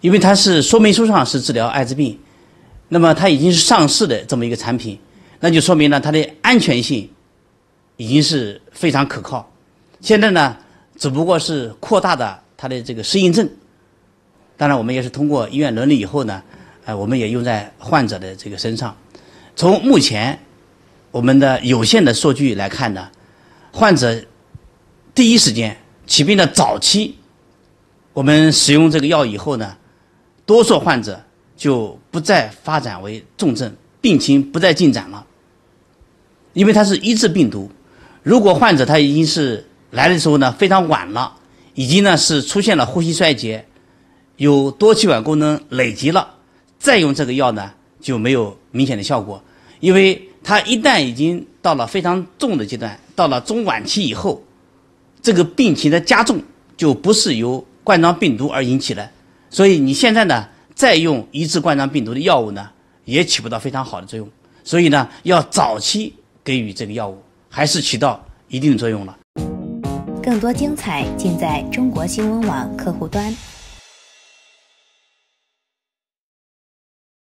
因为它是说明书上是治疗艾滋病，那么它已经是上市的这么一个产品，那就说明呢它的安全性已经是非常可靠。现在呢，只不过是扩大的它的这个适应症。当然，我们也是通过医院伦理以后呢，我们也用在患者的这个身上。从目前我们的有限的数据来看呢，患者第一时间起病的早期，我们使用这个药以后呢，多数患者就不再发展为重症，病情不再进展了。因为它是抑制病毒，如果患者他已经是来的时候呢非常晚了，已经呢是出现了呼吸衰竭，有多气管功能累积了，再用这个药呢就没有明显的效果。因为它一旦已经到了非常重的阶段，到了中晚期以后，这个病情的加重就不是由冠状病毒而引起的，所以你现在呢再用抑制冠状病毒的药物呢也起不到非常好的作用。所以呢要早期给予这个药物还是起到一定的作用了。 更多精彩尽在中国新闻网客户端。